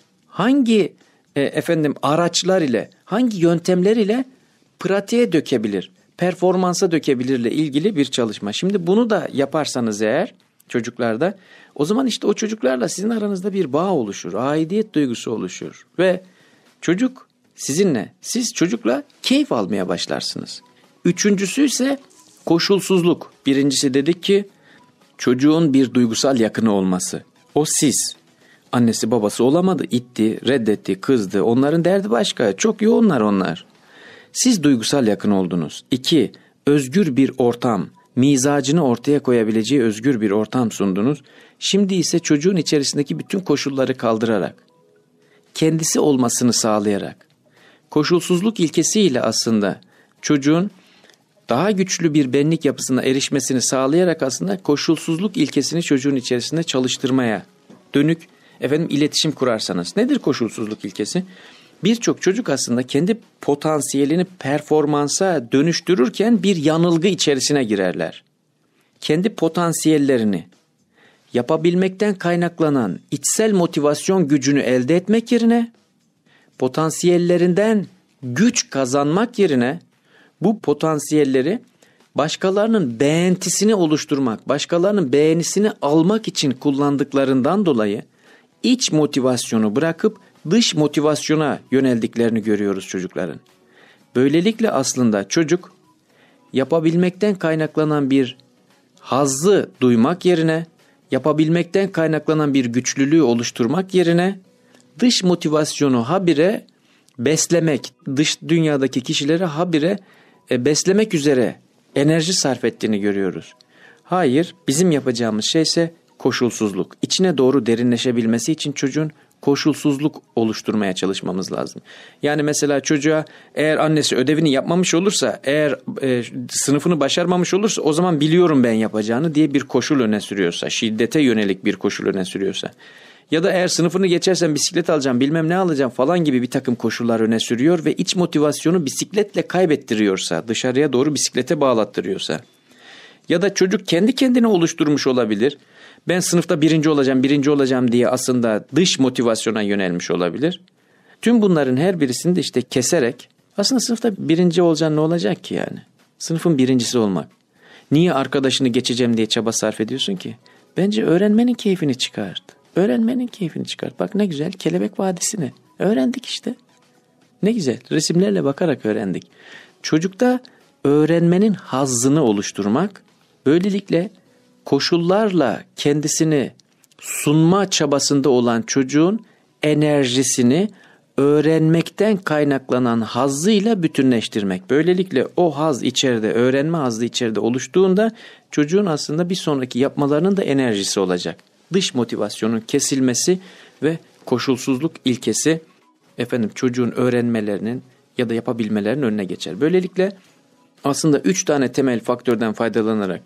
hangi araçlar ile, hangi yöntemler ile pratiğe dökebilir, performansa dökebilirle ilgili bir çalışma. Şimdi bunu da yaparsanız eğer çocuklarda, o zaman işte o çocuklarla sizin aranızda bir bağ oluşur, aidiyet duygusu oluşur ve çocuk sizinle, siz çocukla keyif almaya başlarsınız. Üçüncüsü ise koşulsuzluk. Birincisi dedik ki çocuğun bir duygusal yakını olması. O siz. Annesi babası olamadı, itti, reddetti, kızdı. Onların derdi başka. Çok yoğunlar onlar. Siz duygusal yakın oldunuz. 2. Özgür bir ortam. Mizacını ortaya koyabileceği özgür bir ortam sundunuz. Şimdi ise çocuğun içerisindeki bütün koşulları kaldırarak, kendisi olmasını sağlayarak, koşulsuzluk ilkesiyle aslında çocuğun daha güçlü bir benlik yapısına erişmesini sağlayarak aslında koşulsuzluk ilkesini çocuğun içerisinde çalıştırmaya dönük iletişim kurarsanız. Nedir koşulsuzluk ilkesi? Birçok çocuk aslında kendi potansiyelini performansa dönüştürürken bir yanılgı içerisine girerler. Kendi potansiyellerini yapabilmekten kaynaklanan içsel motivasyon gücünü elde etmek yerine potansiyellerinden güç kazanmak yerine bu potansiyelleri başkalarının beğentisini oluşturmak, başkalarının beğenisini almak için kullandıklarından dolayı iç motivasyonu bırakıp dış motivasyona yöneldiklerini görüyoruz çocukların. Böylelikle aslında çocuk yapabilmekten kaynaklanan bir hazzı duymak yerine, yapabilmekten kaynaklanan bir güçlülüğü oluşturmak yerine dış motivasyonu habire beslemek, dış dünyadaki kişileri habire beslemek üzere enerji sarf ettiğini görüyoruz. Hayır, bizim yapacağımız şey ise koşulsuzluk. İçine doğru derinleşebilmesi için çocuğun koşulsuzluk oluşturmaya çalışmamız lazım. Yani mesela çocuğa eğer annesi ödevini yapmamış olursa, eğer sınıfını başarmamış olursa o zaman biliyorum ben yapacağını diye bir koşul öne sürüyorsa, şiddete yönelik bir koşul öne sürüyorsa ya da eğer sınıfını geçersen bisiklet alacağım, bilmem ne alacağım falan gibi bir takım koşullar öne sürüyor ve iç motivasyonu bisikletle kaybettiriyorsa, dışarıya doğru bisiklete bağlattırıyorsa ya da çocuk kendi kendine oluşturmuş olabilir. Ben sınıfta birinci olacağım diye aslında dış motivasyona yönelmiş olabilir. Tüm bunların her birisini de işte keserek aslında sınıfta birinci olacaksın, ne olacak ki yani? Sınıfın birincisi olmak. Niye arkadaşını geçeceğim diye çaba sarf ediyorsun ki? Bence öğrenmenin keyfini çıkart. Öğrenmenin keyfini çıkart. Bak ne güzel, Kelebek Vadisi'ni öğrendik işte. Ne güzel, resimlerle bakarak öğrendik. Çocukta öğrenmenin hazzını oluşturmak, böylelikle koşullarla kendisini sunma çabasında olan çocuğun enerjisini öğrenmekten kaynaklanan hazzıyla bütünleştirmek. Böylelikle o haz içeride, öğrenme hazzı içeride oluştuğunda çocuğun aslında bir sonraki yapmalarının da enerjisi olacak. Dış motivasyonun kesilmesi ve koşulsuzluk ilkesi çocuğun öğrenmelerinin ya da yapabilmelerinin önüne geçer. Böylelikle aslında 3 tane temel faktörden faydalanarak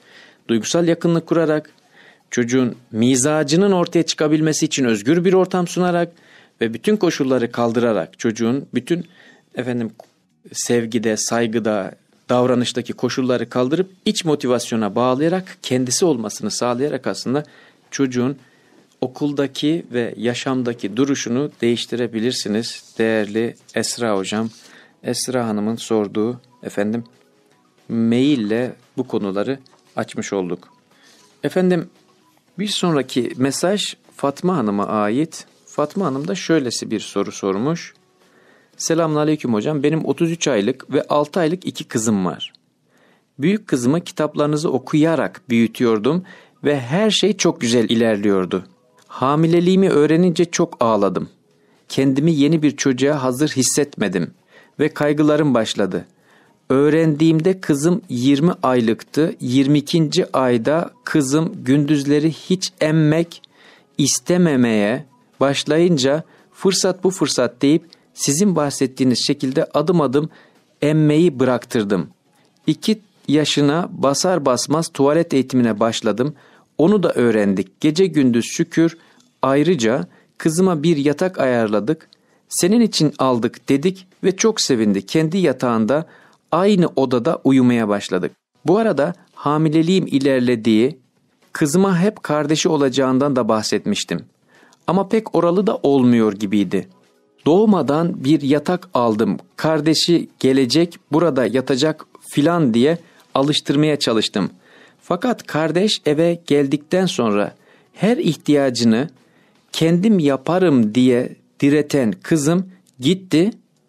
duygusal yakınlık kurarak, çocuğun mizacının ortaya çıkabilmesi için özgür bir ortam sunarak ve bütün koşulları kaldırarak çocuğun bütün sevgide, saygıda, davranıştaki koşulları kaldırıp iç motivasyona bağlayarak kendisi olmasını sağlayarak aslında çocuğun okuldaki ve yaşamdaki duruşunu değiştirebilirsiniz. Değerli Esra hocam, Esra Hanım'ın sorduğu maille bu konuları açmış olduk. Bir sonraki mesaj Fatma Hanım'a ait. Fatma Hanım da şöylesi bir soru sormuş. Selamünaleyküm hocam. Benim 33 aylık ve 6 aylık 2 kızım var. Büyük kızımı kitaplarınızı okuyarak büyütüyordum ve her şey çok güzel ilerliyordu. Hamileliğimi öğrenince çok ağladım. Kendimi yeni bir çocuğa hazır hissetmedim ve kaygılarım başladı. Öğrendiğimde kızım 20 aylıktı. 22. ayda kızım gündüzleri hiç emmek istememeye başlayınca fırsat bu fırsat deyip sizin bahsettiğiniz şekilde adım adım emmeyi bıraktırdım. 2 yaşına basar basmaz tuvalet eğitimine başladım. Onu da öğrendik. Gece gündüz şükür. Ayrıca kızıma bir yatak ayarladık. Senin için aldık dedik ve çok sevindi. Kendi yatağında aynı odada uyumaya başladık. Bu arada hamileliğim ilerlediği, kızıma hep kardeşi olacağından da bahsetmiştim. Ama pek oralı da olmuyor gibiydi. Doğmadan bir yatak aldım. Kardeşi gelecek, burada yatacak filan diye alıştırmaya çalıştım. Fakat kardeş eve geldikten sonra her ihtiyacını kendim yaparım diye direten kızım gitti.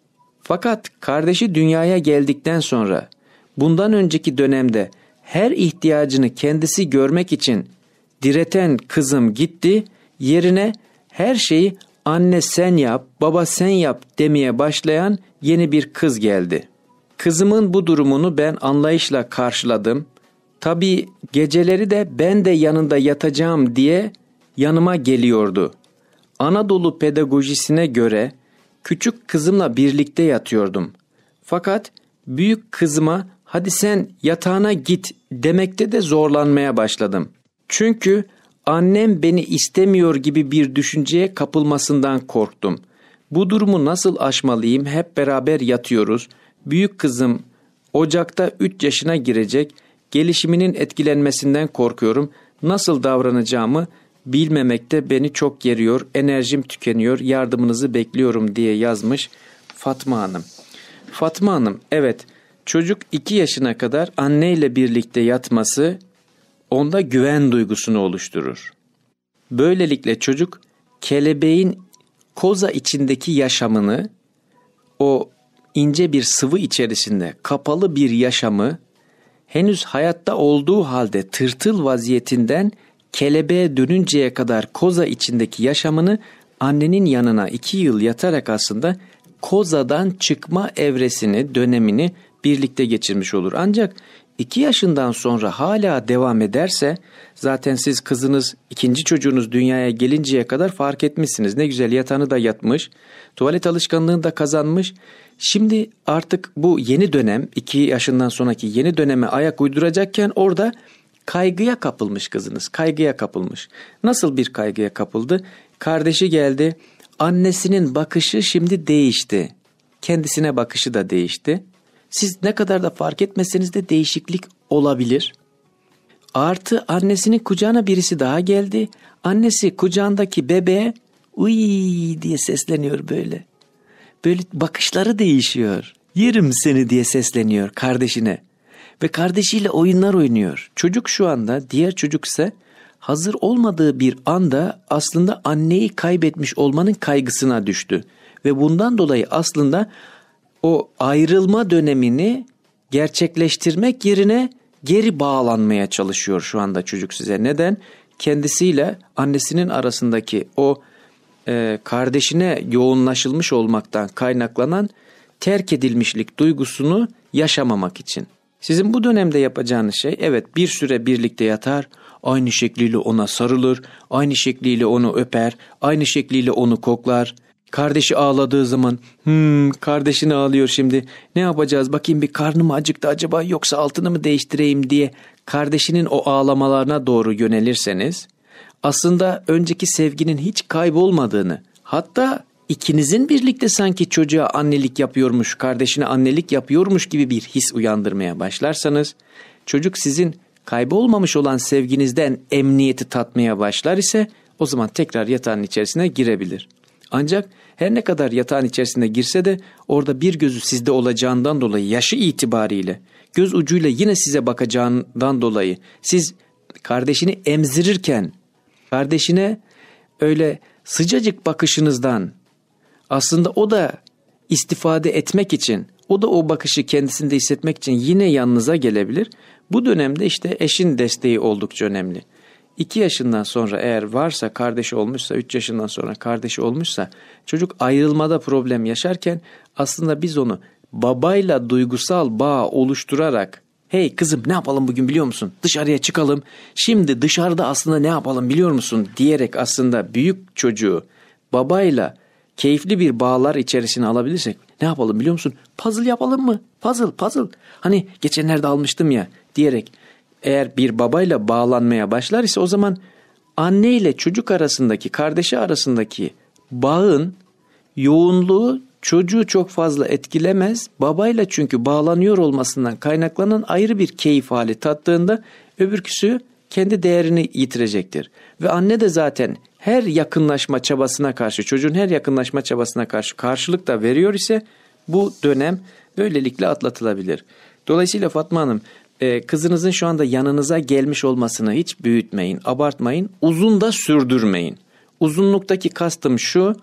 Fakat kardeşi dünyaya geldikten sonra bundan önceki dönemde her ihtiyacını kendisi görmek için direten kızım gitti. Yerine her şeyi anne sen yap, baba sen yap demeye başlayan yeni bir kız geldi. Kızımın bu durumunu ben anlayışla karşıladım. Tabii geceleri de ben de yanında yatacağım diye yanıma geliyordu. Anadolu pedagojisine göre küçük kızımla birlikte yatıyordum. Fakat büyük kızıma hadi sen yatağına git demekte de zorlanmaya başladım. Çünkü annem beni istemiyor gibi bir düşünceye kapılmasından korktum. Bu durumu nasıl aşmalıyım? Hep beraber yatıyoruz. Büyük kızım Ocak'ta 3 yaşına girecek. Gelişiminin etkilenmesinden korkuyorum. Nasıl davranacağımı bilmemekte beni çok geriyor. Enerjim tükeniyor. Yardımınızı bekliyorum diye yazmış Fatma Hanım. Fatma Hanım, evet, çocuk 2 yaşına kadar anneyle birlikte yatması onda güven duygusunu oluşturur. Böylelikle çocuk kelebeğin koza içindeki yaşamını, o ince bir sıvı içerisinde kapalı bir yaşamı, henüz hayatta olduğu halde tırtıl vaziyetinden kelebeğe dönünceye kadar koza içindeki yaşamını annenin yanına 2 yıl yatarak aslında kozadan çıkma evresini, dönemini birlikte geçirmiş olur. Ancak 2 yaşından sonra hala devam ederse, zaten siz kızınız 2. çocuğunuz dünyaya gelinceye kadar fark etmişsiniz. Ne güzel yatağını da yatmış, tuvalet alışkanlığını da kazanmış. Şimdi artık bu yeni dönem, 2 yaşından sonraki yeni döneme ayak uyduracakken orada kaygıya kapılmış kızınız, kaygıya kapılmış. Nasıl bir kaygıya kapıldı? Kardeşi geldi, annesinin bakışı şimdi değişti. Kendisine bakışı da değişti. Siz ne kadar da fark etmeseniz de değişiklik olabilir. Artı annesinin kucağına birisi daha geldi. Annesi kucağındaki bebeğe uy diye sesleniyor böyle. Böyle bakışları değişiyor. Yerim seni diye sesleniyor kardeşine. Ve kardeşiyle oyunlar oynuyor. Çocuk şu anda, diğer çocuk ise hazır olmadığı bir anda aslında anneyi kaybetmiş olmanın kaygısına düştü. Ve bundan dolayı aslında o ayrılma dönemini gerçekleştirmek yerine geri bağlanmaya çalışıyor şu anda çocuk size. Neden? Kendisiyle annesinin arasındaki o kardeşine yoğunlaşılmış olmaktan kaynaklanan terk edilmişlik duygusunu yaşamamak için. Sizin bu dönemde yapacağınız şey, evet, bir süre birlikte yatar, aynı şekliyle ona sarılır, aynı şekliyle onu öper, aynı şekliyle onu koklar. Kardeşi ağladığı zaman kardeşini ağlıyor şimdi. Ne yapacağız bakayım bir karnım acıktı acaba yoksa altını mı değiştireyim diye kardeşinin o ağlamalarına doğru yönelirseniz aslında önceki sevginin hiç kaybolmadığını hatta ikinizin birlikte sanki çocuğa annelik yapıyormuş, kardeşine annelik yapıyormuş gibi bir his uyandırmaya başlarsanız çocuk sizin kaybolmamış olan sevginizden emniyeti tatmaya başlar ise o zaman tekrar yatağın içerisine girebilir. Ancak her ne kadar yatağın içerisine girse de orada bir gözü sizde olacağından dolayı yaşı itibariyle göz ucuyla yine size bakacağından dolayı siz kardeşini emzirirken kardeşine öyle sıcacık bakışınızdan aslında o da istifade etmek için o da o bakışı kendisinde hissetmek için yine yanınıza gelebilir. Bu dönemde işte eşin desteği oldukça önemli. 2 yaşından sonra eğer varsa kardeşi olmuşsa 3 yaşından sonra kardeşi olmuşsa çocuk ayrılmada problem yaşarken aslında biz onu babayla duygusal bağ oluşturarak hey kızım ne yapalım bugün biliyor musun dışarıya çıkalım şimdi dışarıda aslında ne yapalım biliyor musun diyerek aslında büyük çocuğu babayla keyifli bir bağlar içerisine alabilirsek ne yapalım biliyor musun puzzle yapalım mı puzzle hani geçenlerde almıştım ya diyerek eğer bir babayla bağlanmaya başlar ise o zaman anne ile çocuk arasındaki, kardeşi arasındaki bağın yoğunluğu çocuğu çok fazla etkilemez. Babayla çünkü bağlanıyor olmasından kaynaklanan ayrı bir keyif hali tattığında öbürküsü kendi değerini yitirecektir. Ve anne de zaten her yakınlaşma çabasına karşı, çocuğun her yakınlaşma çabasına karşı karşılık da veriyor ise bu dönem böylelikle atlatılabilir. Dolayısıyla Fatma Hanım, kızınızın şu anda yanınıza gelmiş olmasını hiç büyütmeyin, abartmayın, uzun da sürdürmeyin. Uzunluktaki kastım şu,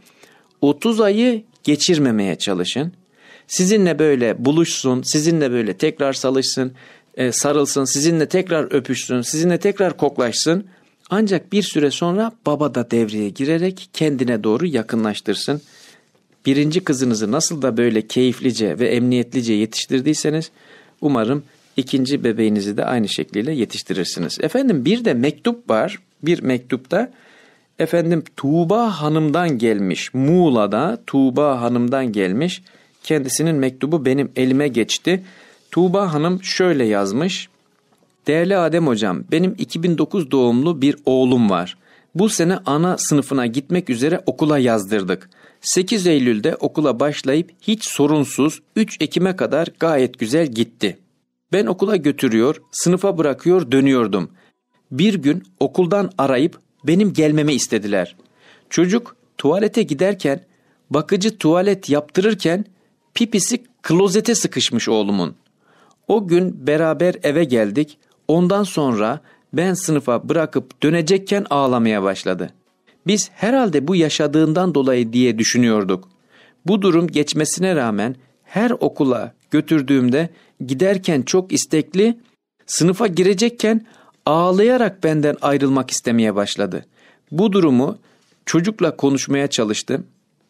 30 ayı geçirmemeye çalışın. Sizinle böyle buluşsun, sizinle böyle tekrar sarılsın, sizinle tekrar öpüşsün, sizinle tekrar koklaşsın. Ancak bir süre sonra baba da devreye girerek kendine doğru yakınlaştırsın. Birinci kızınızı nasıl da böyle keyiflice ve emniyetlice yetiştirdiyseniz umarım ikinci bebeğinizi de aynı şekliyle yetiştirirsiniz. Efendim bir de mektup var. Bir mektupta Tuğba Hanım'dan gelmiş. Muğla'da Tuğba Hanım'dan gelmiş. Kendisinin mektubu benim elime geçti. Tuğba Hanım şöyle yazmış. Değerli Adem Hocam, benim 2009 doğumlu bir oğlum var. Bu sene ana sınıfına gitmek üzere okula yazdırdık. 8 Eylül'de okula başlayıp hiç sorunsuz 3 Ekim'e kadar gayet güzel gitti. Ben okula götürüyor, sınıfa bırakıyor dönüyordum. Bir gün okuldan arayıp benim gelmemi istediler. Çocuk tuvalete giderken, bakıcı tuvalet yaptırırken pipisi klozete sıkışmış oğlumun. O gün beraber eve geldik. Ondan sonra ben sınıfa bırakıp dönecekken ağlamaya başladı. Biz herhalde bu yaşadığından dolayı diye düşünüyorduk. Bu durum geçmesine rağmen her okula götürdüğümde giderken çok istekli, sınıfa girecekken ağlayarak benden ayrılmak istemeye başladı. Bu durumu çocukla konuşmaya çalıştım.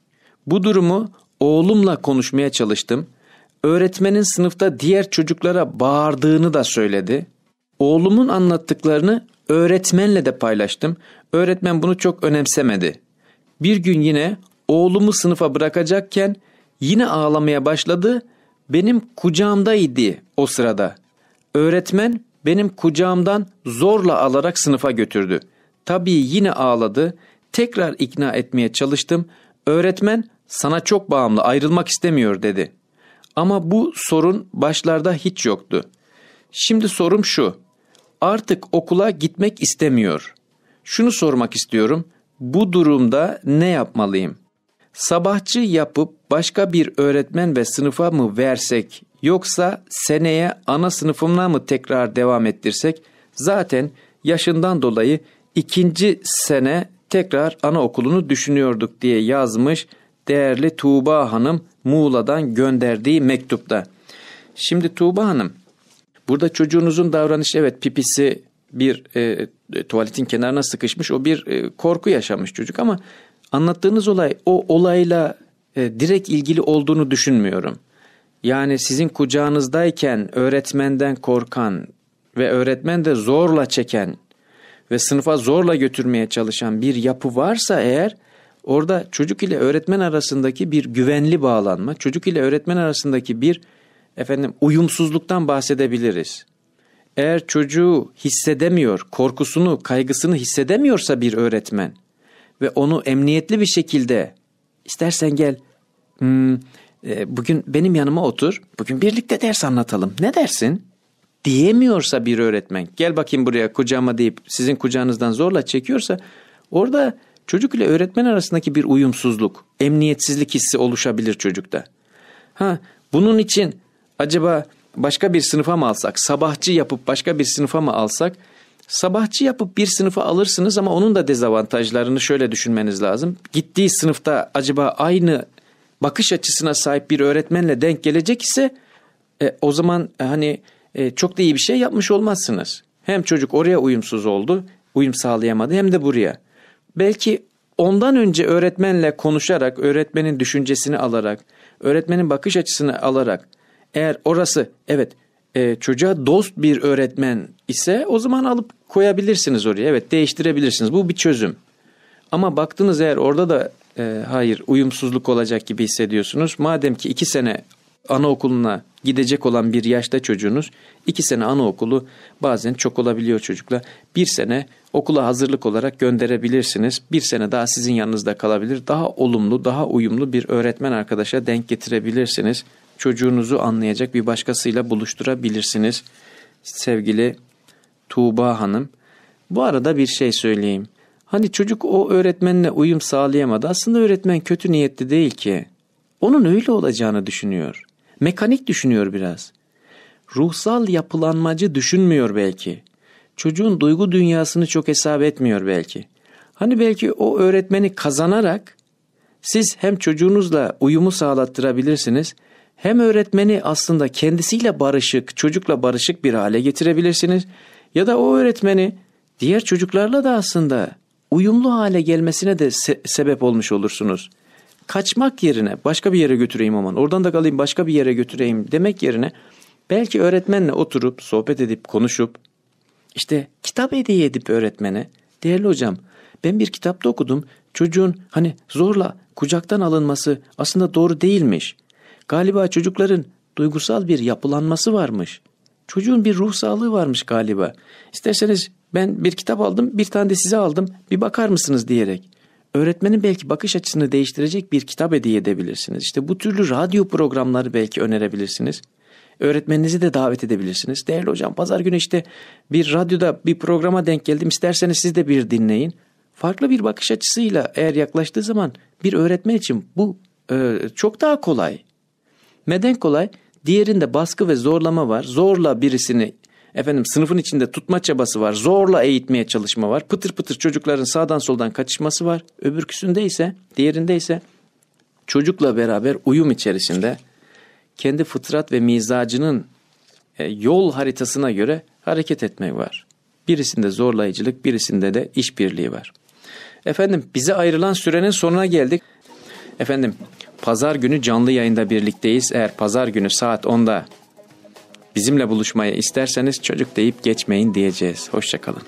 Bu durumu oğlumla konuşmaya çalıştım. Öğretmenin sınıfta diğer çocuklara bağırdığını da söyledi. Oğlumun anlattıklarını öğretmenle de paylaştım. Öğretmen bunu çok önemsemedi. Bir gün yine oğlumu sınıfa bırakacakken yine ağlamaya başladı. Benim kucağımdaydı o sırada. Öğretmen benim kucağımdan zorla alarak sınıfa götürdü. Tabii yine ağladı. Tekrar ikna etmeye çalıştım. Öğretmen sana çok bağımlı, ayrılmak istemiyor dedi. Ama bu sorun başlarda hiç yoktu. Şimdi sorum şu. Artık okula gitmek istemiyor. Şunu sormak istiyorum. Bu durumda ne yapmalıyım? Sabahçı yapıp başka bir öğretmen ve sınıfa mı versek yoksa seneye ana sınıfına mı tekrar devam ettirsek? Zaten yaşından dolayı 2. sene tekrar anaokulunu düşünüyorduk diye yazmış değerli Tuğba Hanım Muğla'dan gönderdiği mektupta. Şimdi Tuğba Hanım, burada çocuğunuzun davranışı evet pipisi bir tuvaletin kenarına sıkışmış, o bir korku yaşamış çocuk ama anlattığınız olay o olayla direkt ilgili olduğunu düşünmüyorum. Yani sizin kucağınızdayken öğretmenden korkan ve öğretmen de zorla çeken ve sınıfa zorla götürmeye çalışan bir yapı varsa eğer Orada çocuk ile öğretmen arasındaki bir güvenli bağlanma, çocuk ile öğretmen arasındaki bir uyumsuzluktan bahsedebiliriz. Eğer çocuğu hissedemiyor, korkusunu, kaygısını hissedemiyorsa bir öğretmen ve onu emniyetli bir şekilde istersen gel bugün benim yanıma otur, bugün birlikte ders anlatalım, ne dersin? Diyemiyorsa bir öğretmen, gel bakayım buraya kucağıma deyip sizin kucağınızdan zorla çekiyorsa, orada çocuk ile öğretmen arasındaki bir uyumsuzluk, emniyetsizlik hissi oluşabilir çocukta. Bunun için acaba başka bir sınıfa mı alsak, sabahçı yapıp başka bir sınıfa mı alsak? Sabahçı yapıp bir sınıfa alırsınız ama onun da dezavantajlarını şöyle düşünmeniz lazım. Gittiği sınıfta acaba aynı bakış açısına sahip bir öğretmenle denk gelecek ise o zaman çok da iyi bir şey yapmış olmazsınız. Hem çocuk oraya uyumsuz oldu, uyum sağlayamadı, hem de buraya. Belki ondan önce öğretmenle konuşarak, öğretmenin düşüncesini alarak, öğretmenin bakış açısını alarak, eğer orası çocuğa dost bir öğretmen ise o zaman alıp koyabilirsiniz oraya. Evet, değiştirebilirsiniz. Bu bir çözüm. Ama baktınız eğer orada da hayır, uyumsuzluk olacak gibi hissediyorsunuz. Madem ki 2 sene anaokuluna gidecek olan bir yaşta çocuğunuz, 2 sene anaokulu bazen çok olabiliyor çocuklar. 1 sene okula hazırlık olarak gönderebilirsiniz. 1 sene daha sizin yanınızda kalabilir. Daha olumlu, daha uyumlu bir öğretmen arkadaşa denk getirebilirsiniz. Çocuğunuzu anlayacak bir başkasıyla buluşturabilirsiniz. Sevgili Tuğba Hanım, bu arada bir şey söyleyeyim. Çocuk o öğretmenle uyum sağlayamadı. Aslında öğretmen kötü niyetli değil ki. Onun öyle olacağını düşünüyor. Mekanik düşünüyor biraz. Ruhsal yapılanmacı düşünmüyor belki. Çocuğun duygu dünyasını çok hesap etmiyor belki. Belki o öğretmeni kazanarak siz hem çocuğunuzla uyumu sağlattırabilirsiniz, hem öğretmeni aslında kendisiyle barışık, çocukla barışık bir hale getirebilirsiniz. Ya da o öğretmeni diğer çocuklarla da aslında uyumlu hale gelmesine de sebep olmuş olursunuz. Kaçmak yerine başka bir yere götüreyim aman, oradan da kalayım başka bir yere götüreyim demek yerine belki öğretmenle oturup sohbet edip konuşup kitap hediye edip öğretmene, değerli hocam ben bir kitapta okudum, çocuğun zorla kucaktan alınması aslında doğru değilmiş. Galiba çocukların duygusal bir yapılanması varmış. Çocuğun bir ruh sağlığı varmış galiba. İsterseniz ben bir kitap aldım, bir tane de size aldım, bir bakar mısınız diyerek. Öğretmenin belki bakış açısını değiştirecek bir kitap hediye edebilirsiniz. Bu türlü radyo programları belki önerebilirsiniz. Öğretmeninizi de davet edebilirsiniz. Değerli hocam pazar günü bir radyoda bir programa denk geldim, isterseniz siz de bir dinleyin. Farklı bir bakış açısıyla eğer yaklaştığı zaman bir öğretmen için bu çok daha kolay. Neden kolay? Diğerinde baskı ve zorlama var. Zorla birisini sınıfın içinde tutma çabası var. Zorla eğitmeye çalışma var. Pıtır pıtır çocukların sağdan soldan kaçışması var. Diğerinde ise çocukla beraber uyum içerisinde kendi fıtrat ve mizacının yol haritasına göre hareket etmek var. Birisinde zorlayıcılık, birisinde de işbirliği var. Bize ayrılan sürenin sonuna geldik. Pazar günü canlı yayında birlikteyiz. Eğer pazar günü saat 10'da bizimle buluşmayı isterseniz çocuk deyip geçmeyin diyeceğiz. Hoşçakalın.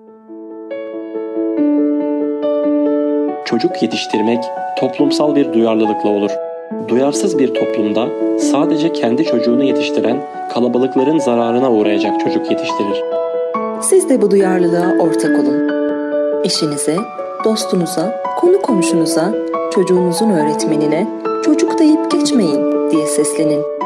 Çocuk yetiştirmek toplumsal bir duyarlılıkla olur. Duyarsız bir toplumda sadece kendi çocuğunu yetiştiren kalabalıkların zararına uğrayacak çocuk yetiştirir. Siz de bu duyarlılığa ortak olun. Eşinize, dostunuza, konu komşunuza, çocuğunuzun öğretmenine çocuk deyip geçmeyin diye seslenin.